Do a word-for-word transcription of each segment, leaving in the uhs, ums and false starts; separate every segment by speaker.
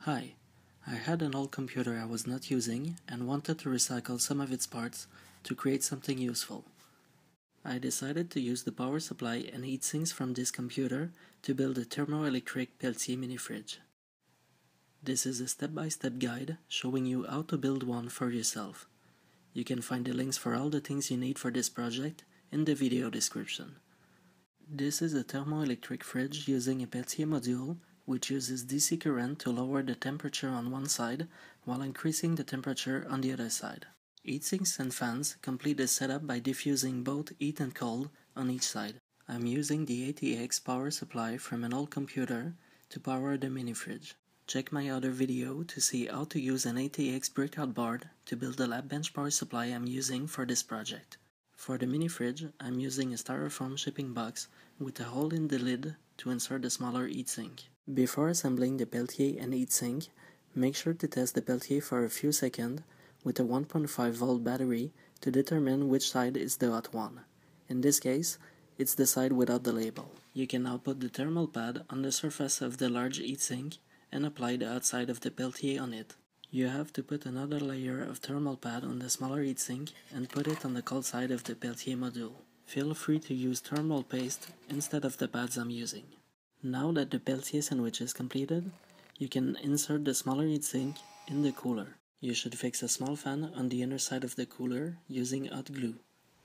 Speaker 1: Hi, I had an old computer I was not using and wanted to recycle some of its parts to create something useful. I decided to use the power supply and heatsinks from this computer to build a Thermoelectric Peltier mini fridge. This is a step-by-step guide showing you how to build one for yourself. You can find the links for all the things you need for this project in the video description. This is a Thermoelectric fridge using a Peltier module which uses D C current to lower the temperature on one side while increasing the temperature on the other side. Heatsinks and fans complete the setup by diffusing both heat and cold on each side. I'm using the A T X power supply from an old computer to power the mini fridge. Check my other video to see how to use an A T X breakout board to build the lab bench power supply I'm using for this project. For the mini fridge, I'm using a styrofoam shipping box with a hole in the lid to insert the smaller heatsink. Before assembling the Peltier and heatsink, make sure to test the Peltier for a few seconds with a one point five volt battery to determine which side is the hot one. In this case, it's the side without the label. You can now put the thermal pad on the surface of the large heatsink and apply the hot side of the Peltier on it. You have to put another layer of thermal pad on the smaller heatsink and put it on the cold side of the Peltier module. Feel free to use thermal paste instead of the pads I'm using. Now that the Peltier sandwich is completed, you can insert the smaller heatsink in the cooler. You should fix a small fan on the inner side of the cooler using hot glue.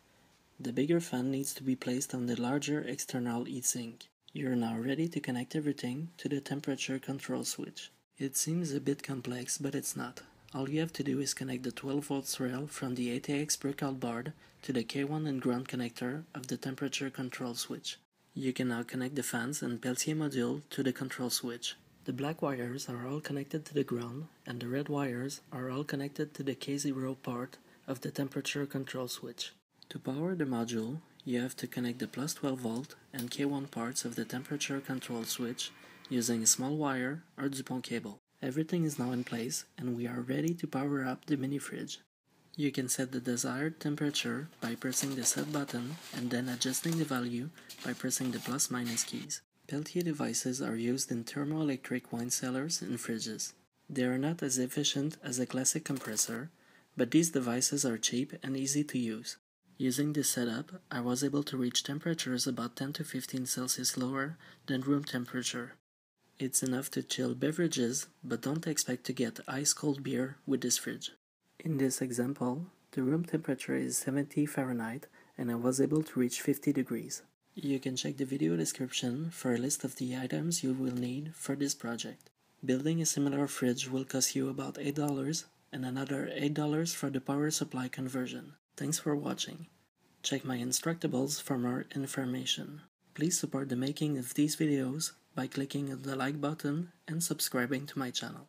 Speaker 1: The bigger fan needs to be placed on the larger external heatsink. You're now ready to connect everything to the temperature control switch. It seems a bit complex, but it's not. All you have to do is connect the twelve volts rail from the A T X breakout board to the K one and ground connector of the temperature control switch. You can now connect the fans and Peltier module to the control switch. The black wires are all connected to the ground and the red wires are all connected to the K zero port of the temperature control switch. To power the module, you have to connect the plus twelve volt and K one parts of the temperature control switch using a small wire or DuPont cable. Everything is now in place and we are ready to power up the mini fridge. You can set the desired temperature by pressing the set button and then adjusting the value by pressing the plus minus keys. Peltier devices are used in thermoelectric wine cellars and fridges. They are not as efficient as a classic compressor, but these devices are cheap and easy to use. Using this setup, I was able to reach temperatures about ten to fifteen Celsius lower than room temperature. It's enough to chill beverages, but don't expect to get ice-cold beer with this fridge. In this example, the room temperature is seventy Fahrenheit and I was able to reach fifty degrees. You can check the video description for a list of the items you will need for this project. Building a similar fridge will cost you about eight dollars and another eight dollars for the power supply conversion. Thanks for watching. Check my Instructables for more information. Please support the making of these videos by clicking on the like button and subscribing to my channel.